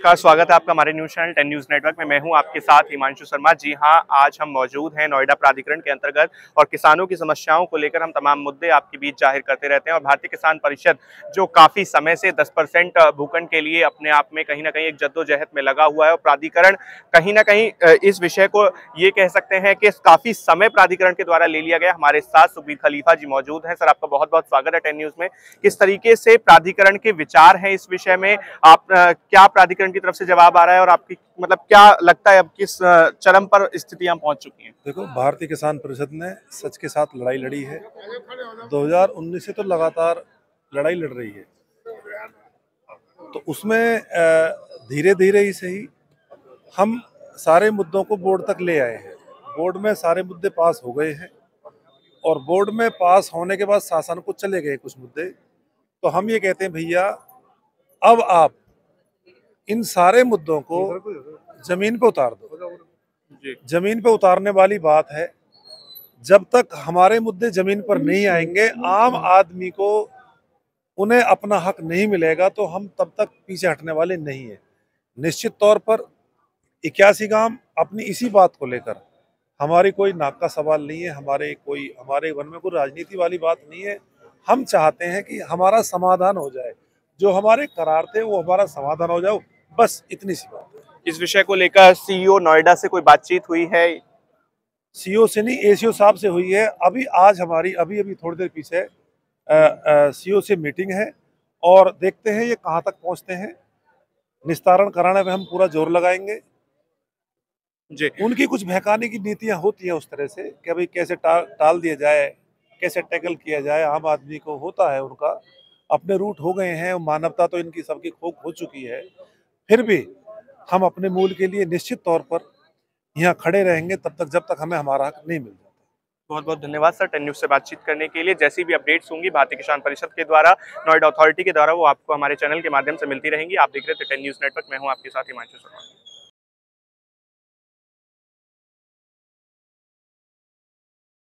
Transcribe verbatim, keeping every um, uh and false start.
नमस्कार, स्वागत है आपका हमारे news channel ten news network में। मैं हूं आपके साथ हिमांशु शर्मा। जी हां, आज हम मौजूद हैं नोएडा प्राधिकरण के अंतर्गत और किसानों की समस्याओं को लेकर हम तमाम मुद्दे आपके बीच जाहिर करते रहते हैं। और भारतीय किसान परिषद जो काफी समय से दस परसेंट भूखंड के लिए अपने आप में कहीं ना कहीं एक जद्दोजहद में लगा हुआ है और प्राधिकरण कहीं ना कहीं इस विषय को ये कह सकते हैं कि काफी समय प्राधिकरण के द्वारा ले लिया गया। हमारे साथ सुबीर खलीफा जी मौजूद हैं। सर, आपका बहुत बहुत स्वागत है टेन न्यूज में। किस तरीके से प्राधिकरण के विचार हैं इस विषय में, आप क्या प्राधिकरण की तरफ से जवाब आ रहा है और आपकी मतलब क्या लगता है अब किस चरम पर स्थितियां पहुंच चुकी हैं? देखो, भारतीय किसान परिषद ने सच के साथ लड़ाई लड़ी है। दो हज़ार उन्नीस से तो लगातार लड़ाई लड़ रही है, तो उसमें धीरे धीरे ही सही हम सारे मुद्दों को बोर्ड तक ले आए हैं। बोर्ड में सारे मुद्दे पास हो गए हैं और बोर्ड में पास होने के बाद शासन को चले गए कुछ मुद्दे। तो हम ये कहते हैं, भैया अब आप इन सारे मुद्दों को जमीन पे उतार दो। जमीन पे उतारने वाली बात है, जब तक हमारे मुद्दे जमीन पर नहीं आएंगे, आम आदमी को उन्हें अपना हक नहीं मिलेगा, तो हम तब तक पीछे हटने वाले नहीं है। निश्चित तौर पर इक्यासी गांव अपनी इसी बात को लेकर, हमारी कोई नाक का सवाल नहीं है, हमारे कोई हमारे वन में कोई राजनीति वाली बात नहीं है। हम चाहते हैं कि हमारा समाधान हो जाए, जो हमारे करार थे वो हमारा समाधान हो जाए, बस इतनी सी बात है। इस विषय को लेकर सीईओ नोएडा से कोई बातचीत हुई है? सीईओ से नहीं, एसीओ साहब से हुई है। अभी आज हमारी अभी अभी थोड़ी देर पीछे सीईओ से मीटिंग है और देखते हैं ये कहाँ तक पहुँचते हैं। निस्तारण कराने में हम पूरा जोर लगाएंगे। जी, उनकी कुछ बहकाने की नीतियां होती हैं उस तरह से कि भाई कैसे टाल टाल दिया जाए, कैसे टैकल किया जाए। आम आदमी को होता है, उनका अपने रूट हो गए हैं, मानवता तो इनकी सबकी खोख हो चुकी है। फिर भी हम अपने मूल के लिए निश्चित तौर पर यहाँ खड़े रहेंगे तब तक जब तक हमें हमारा हक नहीं मिल जाता। बहुत बहुत धन्यवाद सर टेन न्यूज से बातचीत करने के लिए। जैसी भी अपडेट्स होंगी भारतीय किसान परिषद के द्वारा, नोएडा अथॉरिटी के द्वारा, वो आपको हमारे चैनल के माध्यम से मिलती रहेंगी। आप देख रहे थे टेन न्यूज नेटवर्क। मैं हूँ आपके साथ हिमांशु शर्मा।